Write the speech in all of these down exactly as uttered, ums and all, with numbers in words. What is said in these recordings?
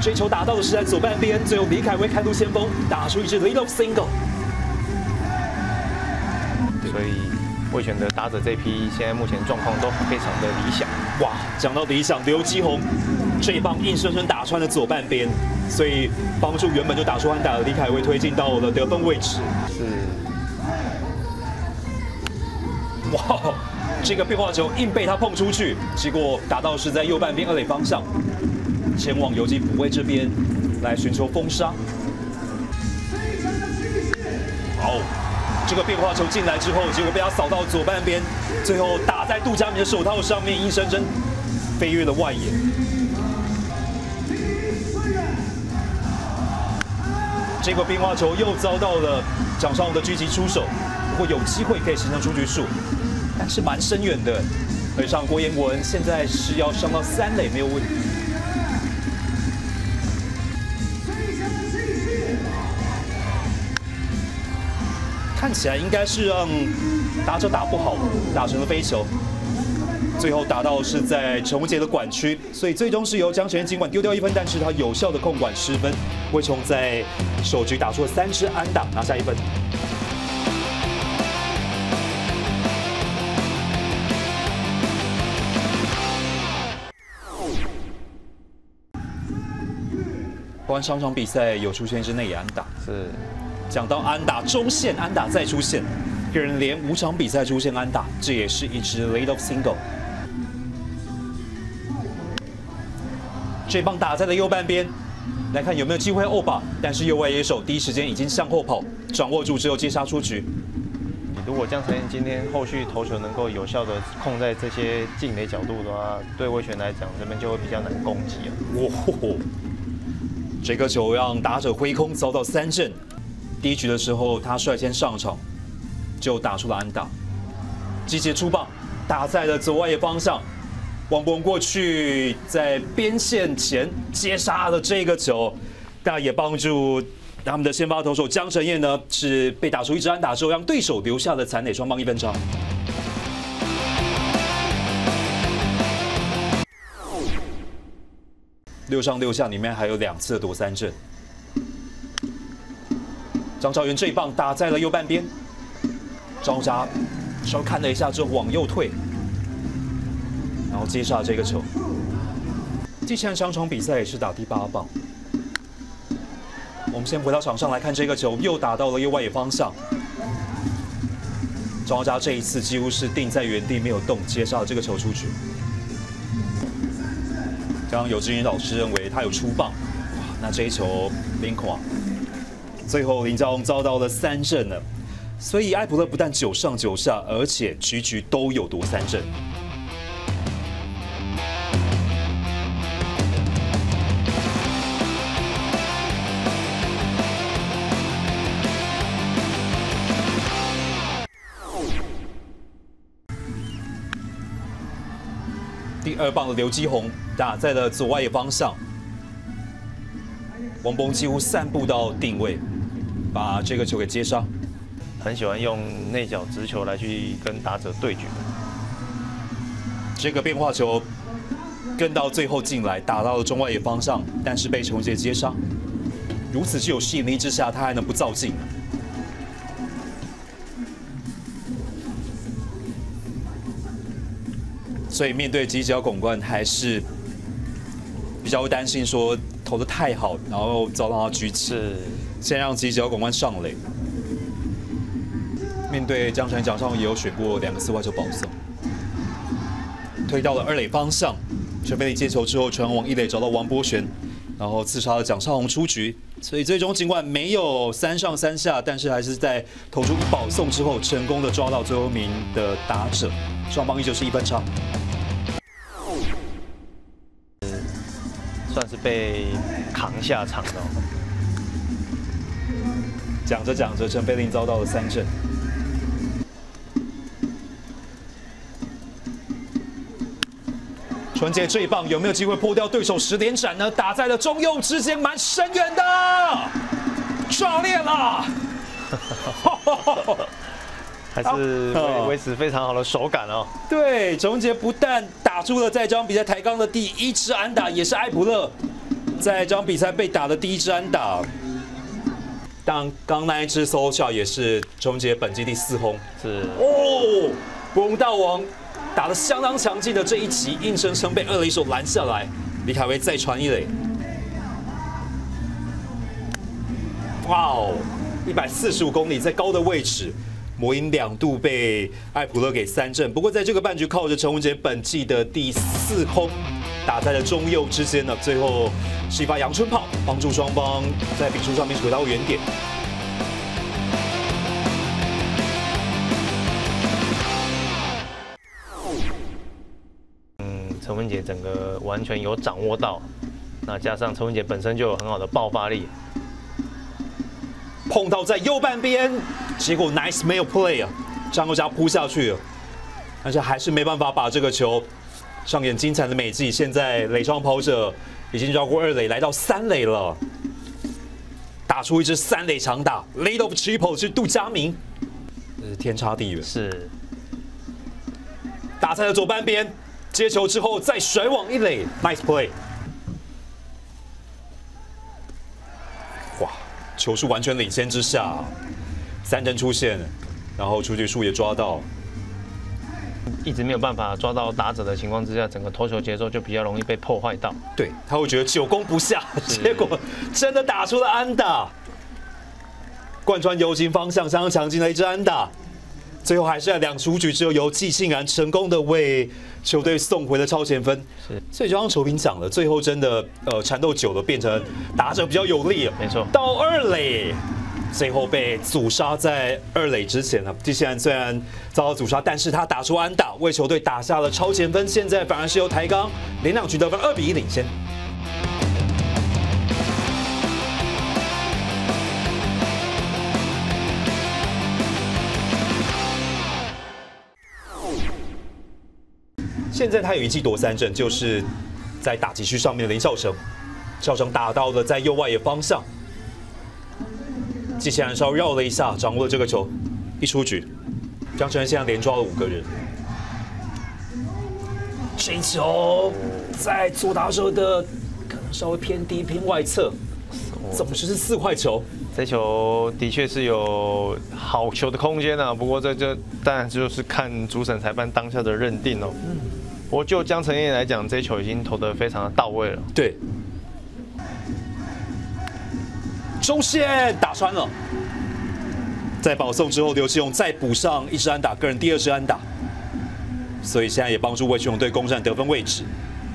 这球打到的是在左半边，最后李凯威开路先锋，打出一支 lead off single。 所以味全的打者这批现在目前状况都非常的理想。 哇，讲到理想，刘基宏这一棒硬生生打穿了左半边，所以帮助原本就打出安打的李凯威推进到了得分位置。 是。 哇，这个变化球硬被他碰出去，结果打到是在右半边二垒方向，前往游击补位这边来寻求封杀。好。这个变化球进来之后，结果被他扫到左半边，最后打在杜佳明的手套上面，硬生生飞越了外野。这个变化球又遭到了蒋尚宏的狙击出手，不过有机会可以形成出局数，但是蛮深远的。而上郭彦文现在是要上到三垒没有问题。看起来应该是让打者打不好，打成了飞球，最后打到是在陈文杰的管区，所以最终是由江承彦尽管丢掉一分，但是他有效的控管失分，魏崇在首局打出了三支安打，拿下一分。不然上场比赛有出现一支内野安打， 是。 讲到安打，中线安打再出现，个人连五场比赛出现安打，这也是一支 lead off single。这棒打在了右半边，来看有没有机会欧把，但是右外野手第一时间已经向后跑，掌握住之后接杀出局。 如果江承彦今天后续投球能够有效的控在这些进垒角度的话，对味全来讲这边就会比较难攻击了。 哇，这个球让打者挥空，遭到三振。第一局的时候，他率先上场，就打出了安打，机械出棒，打在了左外野方向。王柏融过去，在边线前接杀了这个球，但也帮助他们的先发投手江承彦呢，是被打出一支安打之后，让对手留下了残垒，双方一分差。六上六下里面还有两次的夺三振。张兆元这一棒打在了右半边，张家稍微看了一下之后往右退，然后接杀这个球。季前上场比赛也是打第八棒。我们先回到场上来看这个球，又打到了右外野方向。张家这一次几乎是定在原地没有动，接杀了这个球出局。刚刚有志云老师认为他有出棒，哇，那这一球林孔啊。最后林家宏遭到了三振了，所以艾普勒不但九上九下，而且局局都有夺三振。第二棒的刘基宏打在了左外野方向，王柏融几乎散步到定位，把这个球给接杀。 很喜欢用内角直球来去跟打者对决。 这个变化球跟到最后进来，打到了中外野方向，但是被陈文杰接杀。如此具有吸引力之下，他还能不造进？所以面对犄角拱冠，还是比较会担心说投得太好，然后遭到他狙击，先让犄角拱冠上垒。面对江承彦、蒋尚宏也有选过两个四坏球保送，推到了二垒方向，陈飞力接球之后传往一垒找到王柏旋，然后刺杀了蒋尚宏出局。所以最终尽管没有三上三下，但是还是在投出一保送之后，成功的抓到最后一名的打者，双方依旧是一分差。 算是被扛下场的。 讲着讲着，陈飞林遭到了三振。纯洁这一棒有没有机会破掉对手十连斩呢？打在了中右之间，蛮深远的，炸裂了！ 还是维维持非常好的手感哦。 对，陈文杰不但打出了在这场比赛台钢的第一支安打，也是艾普勒在这场比赛被打的第一支安打。当刚那一支 solo shot 也是陈文杰本季第四轰。 是哦，国王大王打得相当强劲的这一击，硬生生被二垒手拦下来。李凯威再传一垒。哇哦，一百四十五公里，在高的位置。 魔音两度被艾普勒给三振，不过在这个半局靠着陈文杰本季的第四轰，打在了中右之间呢，最后是一发阳春炮，帮助双方在比数上面回到原点。 嗯，陈文杰整个完全有掌握到，那加上陈文杰本身就有很好的爆发力。 碰到在右半边，结果 nice 没有 play 啊，张国佳扑下去了，但是还是没办法把这个球上演精彩的美技。现在垒上跑者已经绕过二垒，来到三垒了，打出一支三垒长打 ，lead off triple 是杜佳明，这是天差地远。是打在了左半边，接球之后再甩往一垒 ，nice play。 球数完全领先之下，三振出现，然后出局数也抓到， 一直没有办法抓到打者的情况之下，整个投球节奏就比较容易被破坏到。 对，他会觉得久攻不下，结果真的打出了安打，贯穿游击方向，相当强劲的一支安打。最后还是在两出局之后，由季信然成功的为球队送回了超前分。是，所以就像球评讲了，最后真的呃缠斗久了，变成打者比较有利了。 没错， 到二垒，最后被阻杀在二垒之前呢。季信然虽然遭到阻杀，但是他打出安打，为球队打下了超前分。现在反而是由台钢连两局得分二比一领先。 现在他有一记夺三振，就是在打击区上面的林孝成，孝成打到了在右外野方向，季贤然稍绕了一下，掌握了这个球，一出局，江承恩现在连抓了五个人。这一球在左打者的可能稍微偏低偏外侧，怎么就是四块球？ 这球的确是有好球的空间啊，不过这就当然就是看主审裁判当下的认定哦。嗯，不过就江承彦来讲，这球已经投得非常的到位了。 对，中线打穿了，在保送之后，刘启勇再补上一支安打，个人第二支安打，所以现在也帮助魏群勇队攻占得分位置。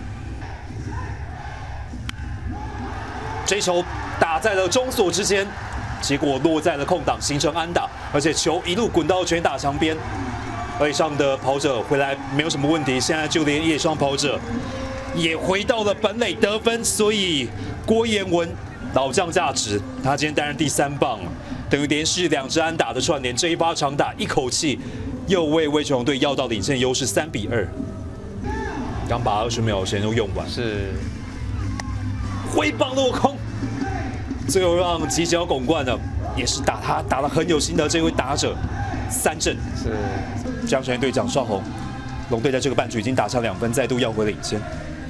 这球打在了中锁之间。 结果落在了空档，形成安打，而且球一路滚到全打墙边，垒上的跑者回来没有什么问题。现在就连野上跑者也回到了本垒得分，所以郭彦文老将价值，他今天担任第三棒，等于连续两支安打的串联，这一发长打一口气又为魏全龙队要到领先优势三比二。刚把二十秒时间都用完， 是挥棒落空。 最后让吉吉要拱冠的，也是打他打得很有心的这位打者，三振。 是江承彦队长邵红，龙队在这个半局已经打下两分，再度要回领先。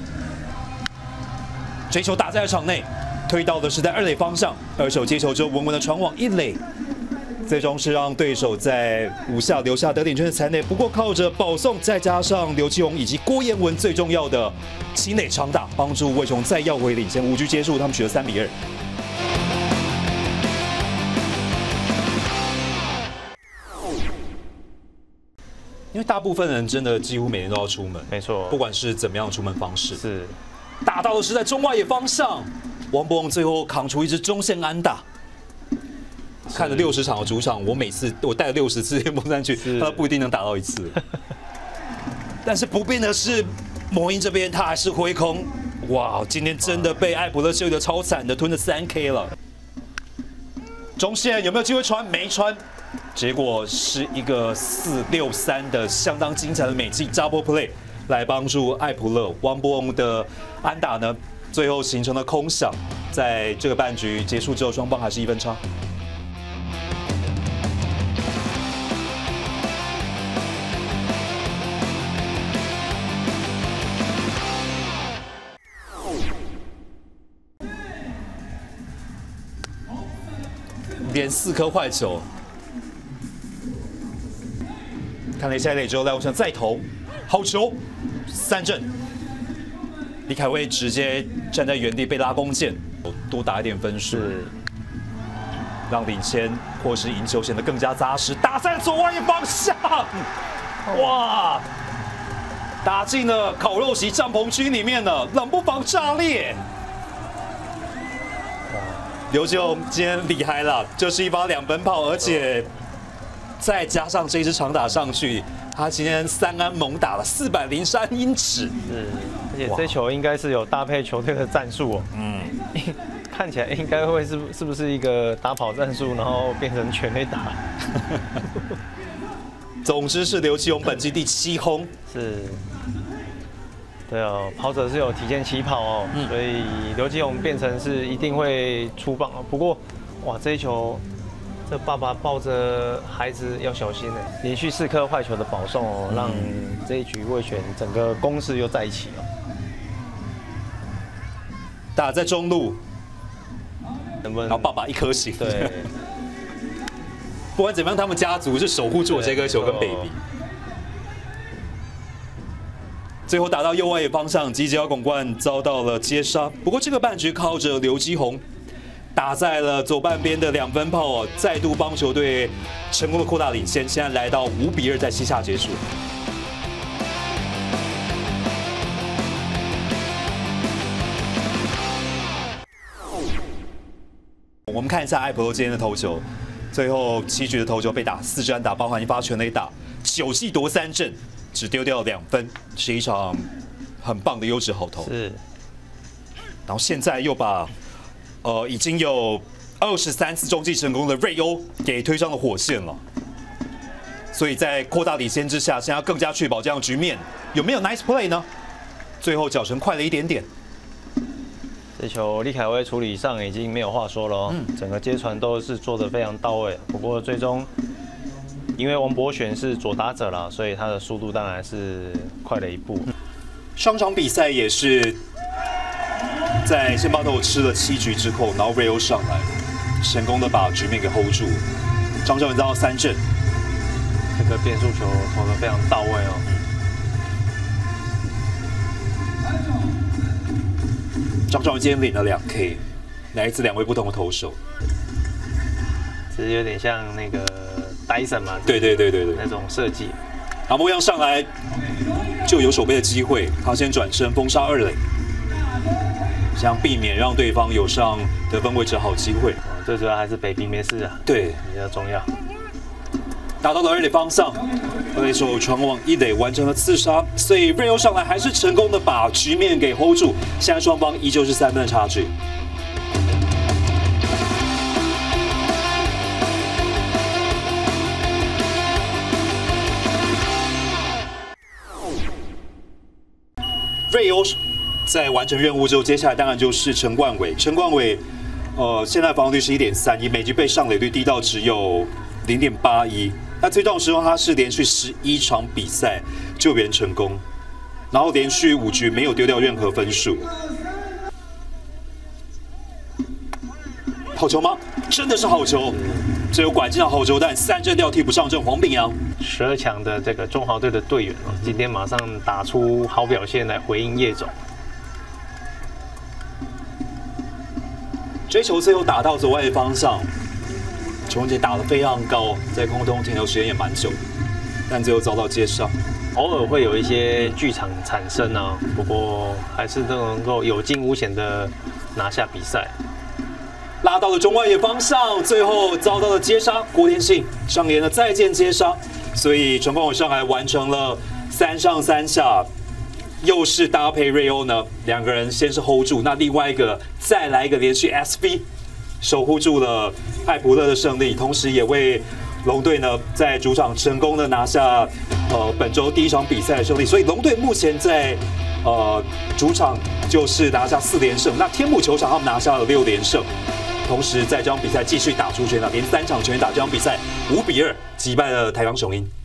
这球打在了场内，推到的是在二垒方向，二手接球之后稳稳的传往一垒，最终是让对手在五下留下得点圈的残垒。不过靠着保送，再加上刘继宏以及郭彦文最重要的清垒长打，帮助魏雄再要回领先。五局结束，他们取得三比二。 因为大部分人真的几乎每天都要出门， 没错， 不管是怎么样的出门方式， 是打到的是在中外野方向，王柏荣最后扛出一支中线安打。看了六十场的主场，我每次我带了六十次梦山去，他不一定能打到一次。但是不变的是，魔鹰这边他还是挥空，哇，今天真的被艾伯勒修的超惨的，吞了三 K 了。中线有没有机会传？没传。 结果是一个四六三的相当精彩的美技 double play， 来帮助艾普勒王柏荣的安打呢，最后形成了空响。在这个半局结束之后，双方还是一分差。 连四颗坏球。看了一下垒之后，赖务成再投，好球，三振。李凯威直接站在原地被拉弓箭，多打一点分数，让领先或是赢球显得更加扎实。打在左外野方向，哇！打进了烤肉席帐篷区里面了，冷不防炸裂。刘基宏今天厉害了，这是一发两分炮，而且再加上这一支长打上去，他今天三安猛打了四百零三英尺。 是，而且这球应该是有搭配球队的战术哦。嗯，看起来应该会是是不是一个打跑战术，然后变成全垒打。 总之是刘基宏本季第七轰。 是。对哦，跑者是有提前起跑哦，嗯、所以刘基宏变成是一定会出棒哦。不过，哇，这一球，这爸爸抱着孩子要小心呢。连续四颗坏球的保送哦，让这一局味全整个攻势又在一起了。 打在中路，能不能？然后爸爸一颗星。 对。 不管怎么样，他们家族是守护住这颗球跟 baby。最后打到右外野方向，吉吉奥拱冠遭到了接杀。不过这个半局靠着刘基宏打在了左半边的两分炮哦，再度帮球队成功的扩大领先，现在来到五比二，在七下结束。我们看一下艾普罗今天的投球，最后七局的投球被打四支安打，包含一发全垒打，九记夺三振。只丢掉两分，是一场很棒的优质好投。 是， 然后现在又把呃已经有二十三次中继成功的瑞欧给推上了火线了。所以在扩大领先之下，现在要更加确保这样局面有没有 nice play 呢？最后脚程快了一点点。 这球李凯威处理上已经没有话说了哦，嗯、整个接传都是做得非常到位。不过最终。因为王博选是左打者啦，所以他的速度当然是快了一步。 上场比赛也是在先发投吃了七局之后，然后 Ray 上来，成功的把局面给 hold 住。张兆元遭到三振， 这个变速球投得非常到位哦。 张兆元今天领了两 K， 来自两位不同的投手， 其实有点像那个。Dyson 嘛， 对对对对对， 那种设计。 阿莫样上来就有守备的机会，他先转身封杀二垒，想避免让对方有上得分位置好机会。 最主要还是北平没事啊， 对， 比较重要。 打到了二垒方向，二垒手传往一垒完成了刺杀，所以瑞欧上来还是成功的把局面给 hold 住。现在双方依旧是三分的差距。瑞欧在完成任务之后，接下来当然就是陈冠伟。陈冠伟，呃，现在防御率是一点三一，每局被上垒率低到只有零点八一。那最重要的时候，他是连续十一场比赛救援成功，然后连续五局没有丢掉任何分数。好球吗？真的是好球！最后拐进了好球，但三振掉替补上阵黄炳阳。 十二强的这个中华队的队员哦，今天马上打出好表现来回应叶总。 追球最后打到左外的方向，邱文杰打得非常高，在空中停留时间也蛮久，但最后遭到接上。 偶尔会有一些剧场产生啊，不过还是都能够有惊无险的拿下比赛。 拉到了中外野方向，最后遭到了接杀，郭天信上演了再见接杀，所以陈冠伟上来完成了三上三下，又是搭配瑞欧呢，两个人先是 hold 住，那另外一个再来一个连续 S V， 守护住了艾普勒的胜利，同时也为龙队呢在主场成功的拿下呃本周第一场比赛的胜利，所以龙队目前在呃主场就是拿下四连胜，那天母球场他们拿下了六连胜。同时，在这场比赛继续打出全打，连三场全打，这场比赛五比二击败了台钢雄鹰。